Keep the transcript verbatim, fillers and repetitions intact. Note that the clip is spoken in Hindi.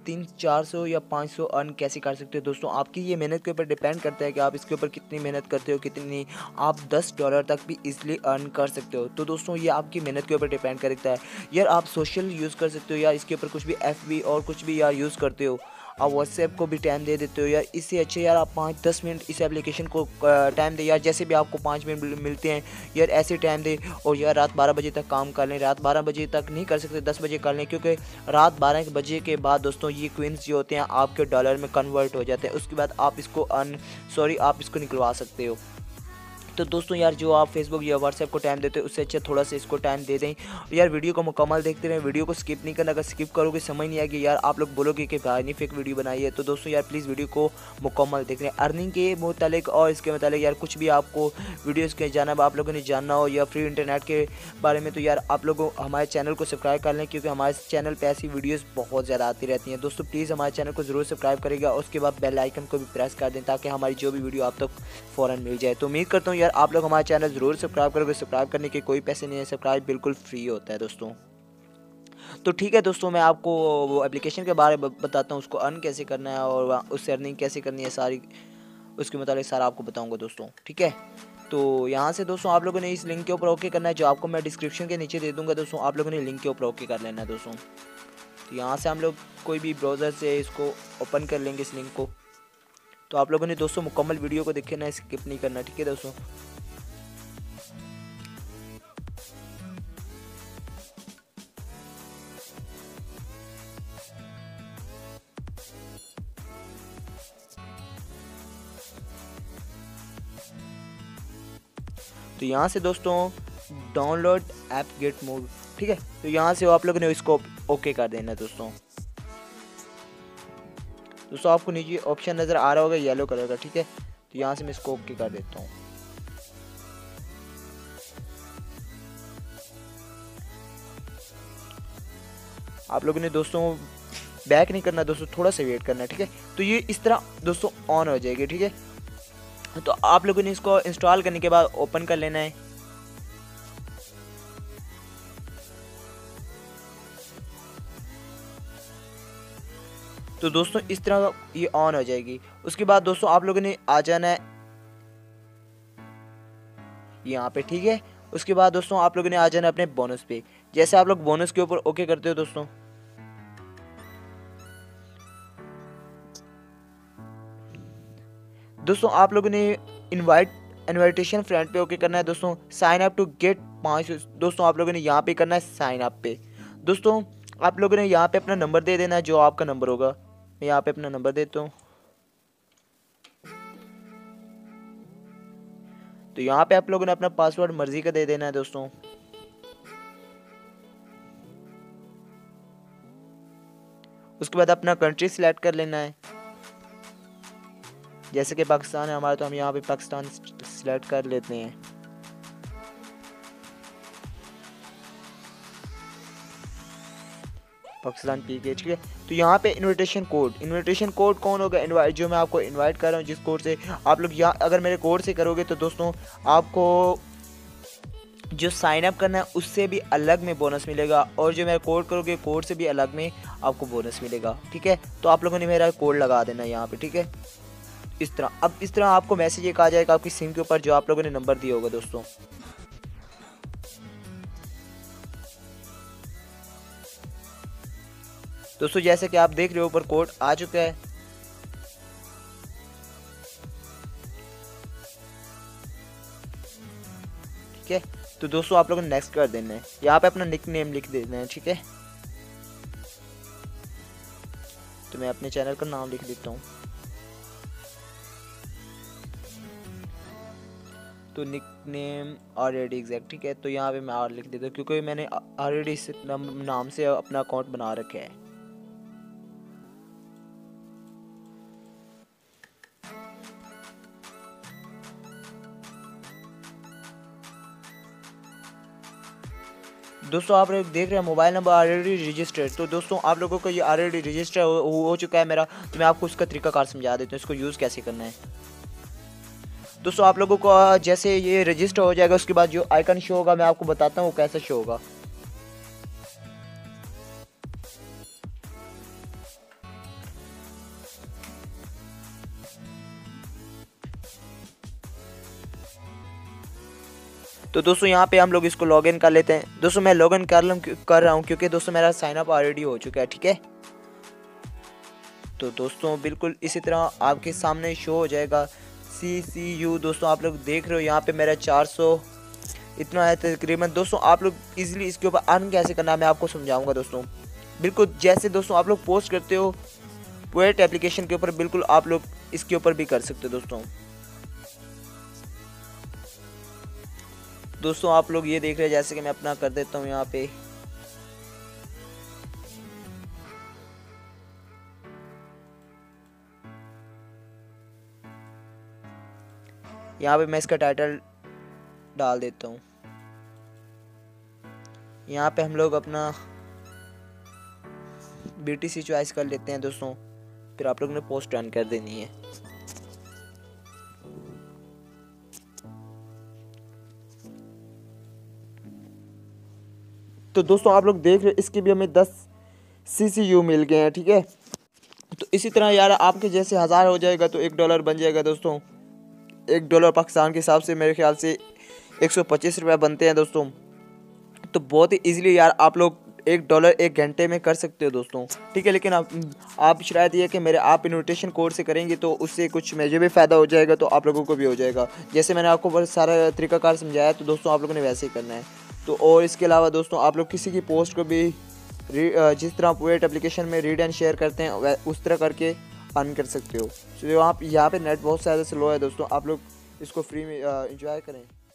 तीन चार सौ या पाँच सौ अर्न कैसे कर सकते हो दोस्तों। आपकी ये मेहनत के ऊपर डिपेंड करता है कि आप इसके ऊपर कितनी मेहनत करते हो, कितनी आप दस डॉलर तक भी इजीली अर्न कर सकते हो। तो दोस्तों ये आपकी मेहनत के ऊपर डिपेंड करता है यार। आप सोशल यूज़ कर सकते हो यार, इसके ऊपर कुछ भी एफ बी और कुछ भी यार यूज़ करते हो, आप व्हाट्सएप को भी टाइम दे देते हो यार। इससे अच्छे यार आप पाँच दस मिनट इस एप्लीकेशन को टाइम दे यार, जैसे भी आपको पाँच मिनट मिलते हैं यार ऐसे टाइम दे। और यार रात बारह बजे तक काम कर लें, रात बारह बजे तक नहीं कर सकते दस बजे कर लें, क्योंकि रात बारह बजे के बाद दोस्तों ये क्विंस जो होते हैं आपके डॉलर में कन्वर्ट हो जाते हैं। उसके बाद आप इसको अर्न सॉरी आप इसको निकलवा सकते हो। तो दोस्तों यार जो आप फेसबुक या व्हाट्सएप को टाइम देते हो उससे अच्छा थोड़ा सा इसको टाइम दे दें। यार वीडियो को मुकम्मल देखते रहें, वीडियो को स्किप नहीं करना। अगर स्किप करोगे समझ नहीं आएगी यार, आप लोग बोलोगे कि भाई नहीं फेक वीडियो बनाई है। तो दोस्तों यार प्लीज़ वीडियो को मुकम्मल देख रहे हैं। अर्निंग के मुतालिक और इसके मुतालिक यार कुछ भी आपको वीडियोज़ के जानब आप लोगों ने जानना हो या फ्री इंटरनेट के बारे में, तो यार आप लोग हमारे चैनल को सब्सक्राइब कर लें, क्योंकि हमारे चैनल पर ऐसी वीडियोज़ बहुत ज़्यादा आती रहती हैं। दोस्तों प्लीज़ हमारे चैनल को ज़रूर सब्सक्राइब करेगा और उसके बाद बेल आइकन को भी प्रेस कर दें ताकि हमारी जो भी वीडियो आप तक फ़ौरन मिल जाए। तो उम्मीद करता हूँ यार आप लोग हमारे चैनल ज़रूर सब्सक्राइब करोगे। सब्सक्राइब करने के कोई पैसे नहीं है, सब्सक्राइब बिल्कुल फ्री होता है दोस्तों। तो ठीक है दोस्तों, मैं आपको वो एप्लीकेशन के बारे में बताता हूँ, उसको अर्न कैसे करना है और उससे अर्निंग कैसे करनी है सारी, उसके मुताबिक सारा आपको बताऊँगा दोस्तों। ठीक है, तो यहाँ से दोस्तों आप लोगों ने इस लिंक के ऊपर ओके करना है, जो आपको मैं डिस्क्रिप्शन के नीचे दे दूँगा दोस्तों। आप लोगों ने लिंक के ऊपर ओके कर लेना है दोस्तों। तो यहाँ से हम लोग कोई भी ब्राउज़र से इसको ओपन कर लेंगे इस लिंक को। तो आप लोगों ने दोस्तों मुकम्मल वीडियो को देखे ना, स्किप नहीं करना। ठीक है दोस्तों, तो यहाँ से दोस्तों डाउनलोड ऐप गेट मोड। ठीक है, तो यहाँ से आप लोगों ने इसको ओके कर देना है दोस्तों। दोस्तों आपको नीचे ऑप्शन नज़र आ रहा होगा येलो कलर का। ठीक है, तो यहाँ से मैं इसको ओके कर देता हूँ। आप लोगों ने दोस्तों बैक नहीं करना दोस्तों, थोड़ा सा वेट करना है। ठीक है, तो ये इस तरह दोस्तों ऑन हो जाएगी। ठीक है, तो आप लोगों ने इसको इंस्टॉल करने के बाद ओपन कर लेना है। तो दोस्तों इस तरह ये ऑन हो जाएगी। उसके बाद दोस्तों आप लोगों ने आ जाना है यहाँ पे। ठीक है, उसके बाद दोस्तों आप लोगों ने आ जाना अपने बोनस पे। जैसे आप लोग बोनस के ऊपर ओके करते हो दोस्तों, दोस्तों आप लोगों ने इनवाइट इनविटेशन फ्रेंड पे ओके करना है दोस्तों। साइन अप टू गेट पाँच दोस्तों आप लोगों ने यहाँ पे करना है साइन अप पे। दोस्तों आप लोगों ने यहाँ पे अपना नंबर दे देना है, जो आपका नंबर होगा। मैं यहाँ पे अपना नंबर देता हूँ। तो यहाँ पे आप लोगों ने अपना पासवर्ड मर्जी का दे देना है दोस्तों। उसके बाद अपना कंट्री सिलेक्ट कर लेना है, जैसे कि पाकिस्तान है हमारा, तो हम यहाँ पे पाकिस्तान सिलेक्ट कर लेते हैं। पाकिस्तान पी के। ठीक है, तो यहाँ पे इनविटेशन कोड इनविटेशन कोड कौन होगा, इनवाइट जो मैं आपको इनवाइट कर रहा हूँ जिस कोड से आप लोग यहाँ अगर मेरे कोड से करोगे तो दोस्तों आपको जो साइन अप करना है उससे भी अलग में बोनस मिलेगा, और जो मेरा कोड करोगे कोड से भी अलग में आपको बोनस मिलेगा। ठीक है, तो आप लोगों ने मेरा कोड लगा देना है यहाँ पे। ठीक है, इस तरह अब इस तरह आपको मैसेज एक आ जाएगा आपकी सिम के ऊपर, जो आप लोगों ने नंबर दिया होगा दोस्तों। दोस्तों जैसे कि आप देख रहे हो ऊपर कोड आ चुका है। ठीक है, तो दोस्तों आप लोगों ने नेक्स्ट कर देना है, यहाँ पे अपना निक नेम लिख देना है। ठीक है, तो मैं अपने चैनल का नाम लिख देता हूँ। तो निक नेम ऑलरेडी एग्जैक्ट। ठीक है, तो यहाँ पे मैं और लिख देता हूँ क्योंकि मैंने ऑलरेडी इस नाम से अपना अकाउंट बना रखा है। दोस्तों आप लोग देख रहे हैं मोबाइल नंबर ऑलरेडी रजिस्टर्ड। तो दोस्तों आप लोगों को ये ऑलरेडी रजिस्टर हो, हो चुका है मेरा, तो मैं आपको उसका तरीकाकार समझा देता हूँ, इसको यूज़ कैसे करना है। दोस्तों आप लोगों को जैसे ये रजिस्टर हो जाएगा उसके बाद जो आइकन शो होगा मैं आपको बताता हूँ वो कैसे शो होगा। तो दोस्तों यहाँ पे हम लोग इसको लॉगिन कर लेते हैं। दोस्तों मैं लॉगिन कर लूँ कर रहा हूँ क्योंकि दोस्तों मेरा साइन अप ऑलरेडी हो चुका है, ठीक है। तो दोस्तों बिल्कुल इसी तरह आपके सामने शो हो जाएगा सी सी यू। दोस्तों आप लोग देख रहे हो यहाँ पे मेरा चार सौ इतना है तकरीबन। दोस्तों आप लोग इजीली इसके ऊपर अर्न कैसे करना है मैं आपको समझाऊंगा दोस्तों। बिल्कुल जैसे दोस्तों आप लोग पोस्ट करते हो पोएट एप्लीकेशन के ऊपर, बिल्कुल आप लोग इसके ऊपर भी कर सकते हो दोस्तों। दोस्तों आप लोग ये देख रहे हैं, जैसे कि मैं अपना कर देता हूँ यहाँ पे। यहाँ पे मैं इसका टाइटल डाल देता हूँ। यहाँ पे हम लोग अपना बीटीसी चॉइस कर लेते हैं दोस्तों, फिर आप लोग ने पोस्ट रन कर देनी है। तो दोस्तों आप लोग देख रहे हैं इसके भी हमें दस सीसीयू मिल गए हैं, ठीक है। तो इसी तरह यार आपके जैसे हज़ार हो जाएगा तो एक डॉलर बन जाएगा दोस्तों। एक डॉलर पाकिस्तान के हिसाब से मेरे ख्याल से एक सौ पच्चीस रुपये बनते हैं दोस्तों। तो बहुत ही ईजिली यार आप लोग एक डॉलर एक घंटे में कर सकते हो दोस्तों, ठीक है। लेकिन आप आप शायद ये कि मेरे आप इन्विटेशन कोड से करेंगे तो उससे कुछ मुझे भी फ़ायदा हो जाएगा तो आप लोगों को भी हो जाएगा। जैसे मैंने आपको बहुत सारा तरीकाकार समझाया तो दोस्तों आप लोगों ने वैसे ही करना है। तो और इसके अलावा दोस्तों आप लोग किसी की पोस्ट को भी जिस तरह पोएट एप्लीकेशन में रीड एंड शेयर करते हैं उस तरह करके अर्न कर सकते हो। तो आप यहाँ पे नेट बहुत ज़्यादा स्लो है दोस्तों, आप लोग इसको फ्री में इंजॉय करें।